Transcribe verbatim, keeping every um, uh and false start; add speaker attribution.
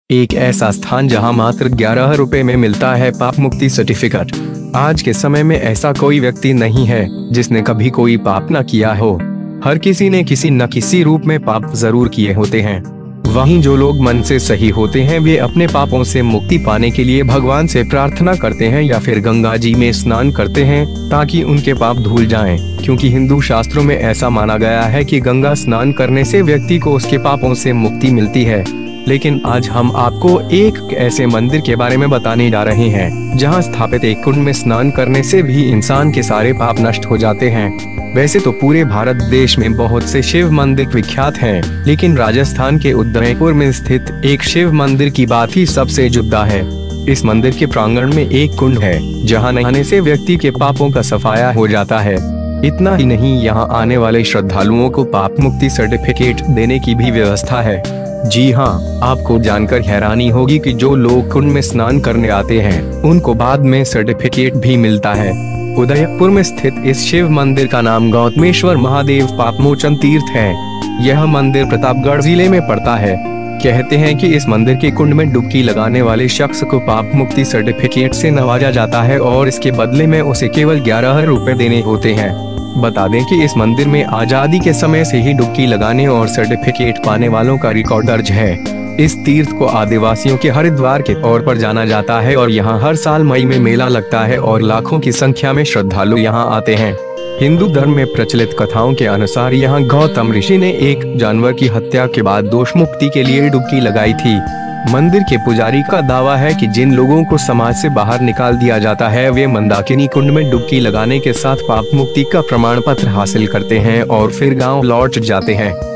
Speaker 1: एक ऐसा स्थान जहां मात्र ग्यारह रुपए में मिलता है पाप मुक्ति सर्टिफिकेट। आज के समय में ऐसा कोई व्यक्ति नहीं है जिसने कभी कोई पाप न किया हो। हर किसी ने किसी न किसी रूप में पाप जरूर किए होते हैं। वहीं जो लोग मन से सही होते हैं वे अपने पापों से मुक्ति पाने के लिए भगवान से प्रार्थना करते हैं या फिर गंगा जी में स्नान करते हैं ताकि उनके पाप धुल जाएं, क्योंकि हिंदू शास्त्रों में ऐसा माना गया है कि गंगा स्नान करने से व्यक्ति को उसके पापों से मुक्ति मिलती है। लेकिन आज हम आपको एक ऐसे मंदिर के बारे में बताने जा रहे हैं जहां स्थापित एक कुंड में स्नान करने से भी इंसान के सारे पाप नष्ट हो जाते हैं। वैसे तो पूरे भारत देश में बहुत से शिव मंदिर विख्यात हैं, लेकिन राजस्थान के उदयपुर में स्थित एक शिव मंदिर की बात ही सबसे जुदा है। इस मंदिर के प्रांगण में एक कुंड है जहां नहाने से व्यक्ति के पापों का सफाया हो जाता है। इतना ही नहीं, यहाँ आने वाले श्रद्धालुओं को पाप मुक्ति सर्टिफिकेट देने की भी व्यवस्था है। जी हाँ, आपको जानकर हैरानी होगी कि जो लोग कुंड में स्नान करने आते हैं उनको बाद में सर्टिफिकेट भी मिलता है। उदयपुर में स्थित इस शिव मंदिर का नाम गौतमेश्वर महादेव पापमोचन तीर्थ है। यह मंदिर प्रतापगढ़ जिले में पड़ता है। कहते हैं कि इस मंदिर के कुंड में डुबकी लगाने वाले शख्स को पाप मुक्ति सर्टिफिकेट से नवाजा जाता है और इसके बदले में उसे केवल ग्यारह रुपए देने होते हैं। बता दें कि इस मंदिर में आजादी के समय से ही डुबकी लगाने और सर्टिफिकेट पाने वालों का रिकॉर्ड दर्ज है। इस तीर्थ को आदिवासियों के हरिद्वार के तौर पर जाना जाता है और यहाँ हर साल मई में मेला लगता है और लाखों की संख्या में श्रद्धालु यहाँ आते हैं। हिंदू धर्म में प्रचलित कथाओं के अनुसार यहाँ गौतम ऋषि ने एक जानवर की हत्या के बाद दोष मुक्ति के लिए डुबकी लगाई थी। मंदिर के पुजारी का दावा है कि जिन लोगों को समाज से बाहर निकाल दिया जाता है वे मंदाकिनी कुंड में डुबकी लगाने के साथ पाप मुक्ति का प्रमाण पत्र हासिल करते हैं और फिर गांव लौट जाते हैं।